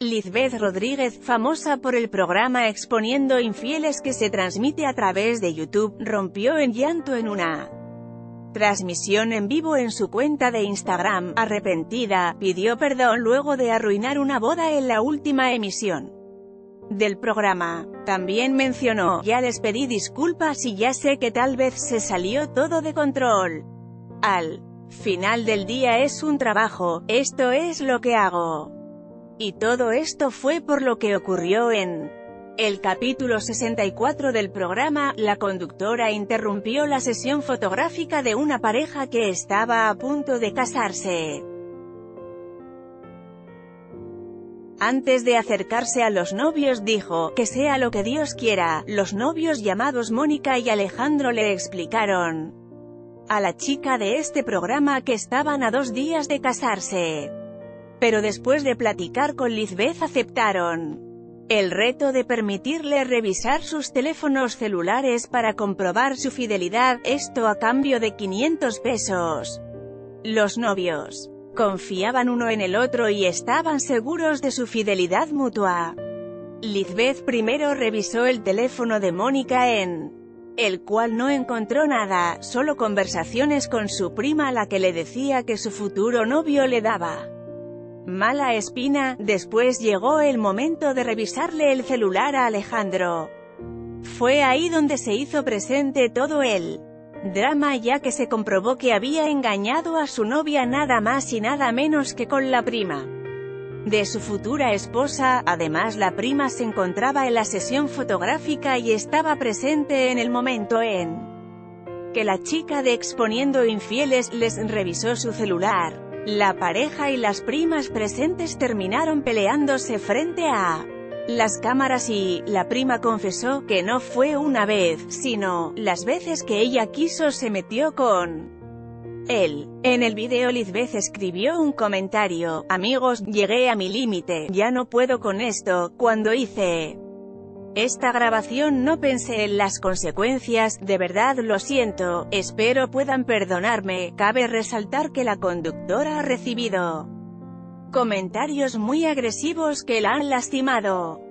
Lizbeth Rodríguez, famosa por el programa Exponiendo Infieles que se transmite a través de YouTube, rompió en llanto en una transmisión en vivo en su cuenta de Instagram. Arrepentida, pidió perdón luego de arruinar una boda en la última emisión del programa. También mencionó: "Ya les pedí disculpas y ya sé que tal vez se salió todo de control. Al final del día es un trabajo, esto es lo que hago. Y todo esto fue por lo que ocurrió en el capítulo 64 del programa". La conductora interrumpió la sesión fotográfica de una pareja que estaba a punto de casarse. Antes de acercarse a los novios dijo: "Que sea lo que Dios quiera". Los novios, llamados Mónica y Alejandro, le explicaron a la chica de este programa que estaban a 2 días de casarse. Pero después de platicar con Lizbeth aceptaron el reto de permitirle revisar sus teléfonos celulares para comprobar su fidelidad, esto a cambio de 500 pesos. Los novios confiaban uno en el otro y estaban seguros de su fidelidad mutua. Lizbeth primero revisó el teléfono de Mónica, en el cual no encontró nada, solo conversaciones con su prima a la que le decía que su futuro novio le daba mala espina. Después llegó el momento de revisarle el celular a Alejandro. Fue ahí donde se hizo presente todo el drama, ya que se comprobó que había engañado a su novia nada más y nada menos que con la prima de su futura esposa. Además, la prima se encontraba en la sesión fotográfica y estaba presente en el momento en que la chica de Exponiendo Infieles les revisó su celular. La pareja y las primas presentes terminaron peleándose frente a las cámaras y la prima confesó que no fue una vez, sino las veces que ella quiso se metió con él. En el video Lizbeth escribió un comentario: "Amigos, llegué a mi límite, ya no puedo con esto. Cuando hice esta grabación no pensé en las consecuencias, de verdad lo siento, espero puedan perdonarme". Cabe resaltar que la conductora ha recibido comentarios muy agresivos que la han lastimado.